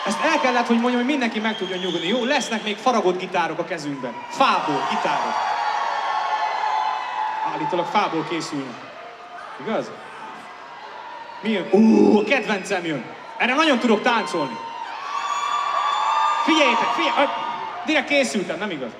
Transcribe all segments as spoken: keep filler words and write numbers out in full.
Ezt el kellett, hogy mondjam, hogy mindenki meg tudjon nyugodni. Jó, lesznek még faragott gitárok a kezünkben. Fából gitárok. Állítólag fából készülnek. Igaz? Mi jön? Ú, a kedvencem jön. Erre nagyon tudok táncolni. Figyeljétek, figyelj! Direkt készültem, nem igaz?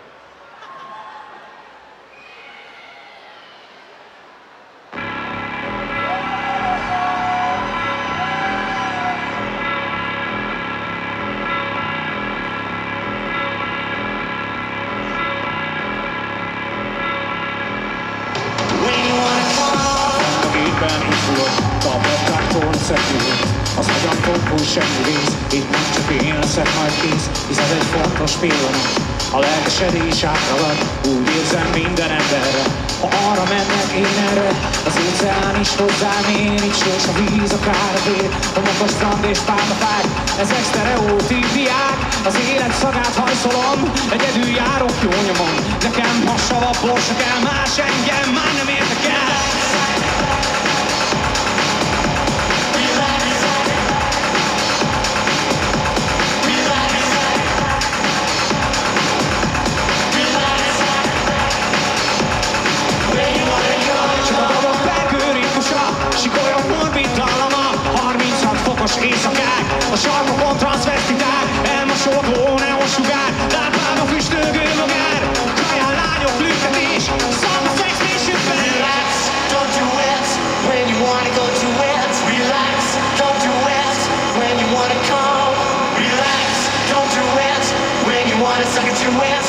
Az agyamtól húz semmi rész, itt nem csak én leszek majd kész, hisz ez egy fontos pillanat. A lelkesedés átragad, úgy érzem minden emberre. Ha arra mennek, én erre, az óceán is hozzám én, itt sós a víz, akár a vér, homok a strand és pálmafák, ezek sztereotípiák. Az élet szagát hajszolom, egyedül járok jó nyomon. Nekem hasavabb borsa kell, más engem már nem érdekel. Éjszakák, a sarkokon transzvesztiták, elmosódó neonsugár, lámpában füstölgő magár, kaján lányok lüktetés, szalma szexmésükben. Relax, don't do it, when you wanna go to it. Relax, don't do it, when you wanna come. Relax, don't do it, when you wanna suck it to it.